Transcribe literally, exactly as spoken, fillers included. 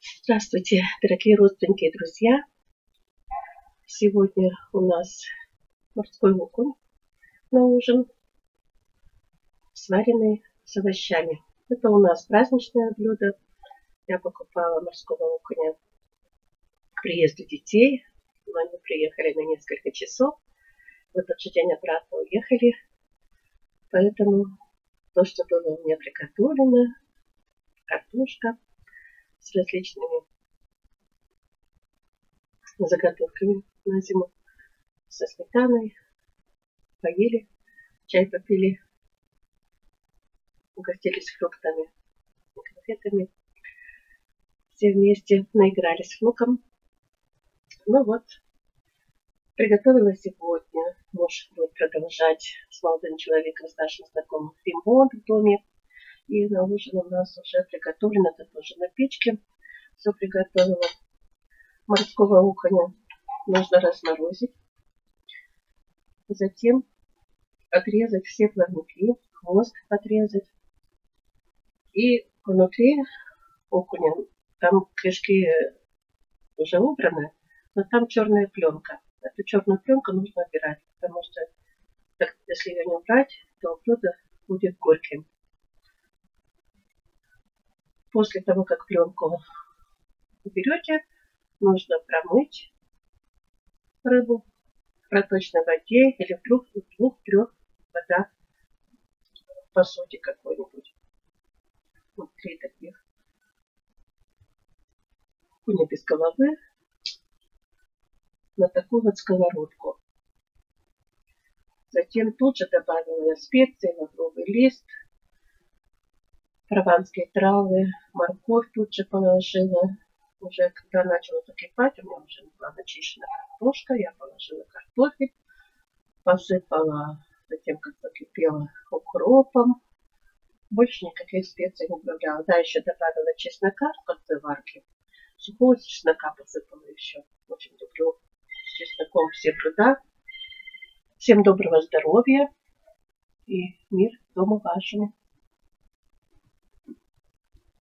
Здравствуйте, дорогие родственники и друзья! Сегодня у нас морской окунь на ужин, сваренный с овощами. Это у нас праздничное блюдо. Я покупала морского окуня к приезду детей. Они приехали на несколько часов. В этот же день обратно уехали. Поэтому то, что было у меня приготовлено, картошка с различными заготовками на зиму, со сметаной, поели, чай попили, угостились фруктами, конфетами, все вместе наигрались с внуком. Ну вот, приготовила сегодня. Муж будет продолжать с молодым человеком, с нашим знакомым, ремонт в доме. И на ужин у нас уже приготовлено, это тоже на печке. Все приготовила. Морского окуня нужно разморозить. Затем отрезать все плавники, хвост отрезать. И внутри окуня, там крышки уже убраны, но там черная пленка. Эту черную пленку нужно убирать, потому что так, если ее не убрать, то блюдо будет горьким. После того, как пленку уберете, нужно промыть рыбу в проточной воде или в двух-трех водах в посуде какой-нибудь. Вот три таких окуня без головы на такую вот сковородку. Затем тут же добавила я специи, лавровый лист, прованские травы, морковь тут же положила. Уже когда начала закипать, у меня уже была начищена картошка, я положила картофель, посыпала, затем как закипела, укропом. Больше никаких специй не добавляла. Да, еще добавила чеснока в конце варки. Сухого чеснока посыпала еще. Очень люблю с чесноком все блюда. Всем доброго здоровья и мир дому вашему.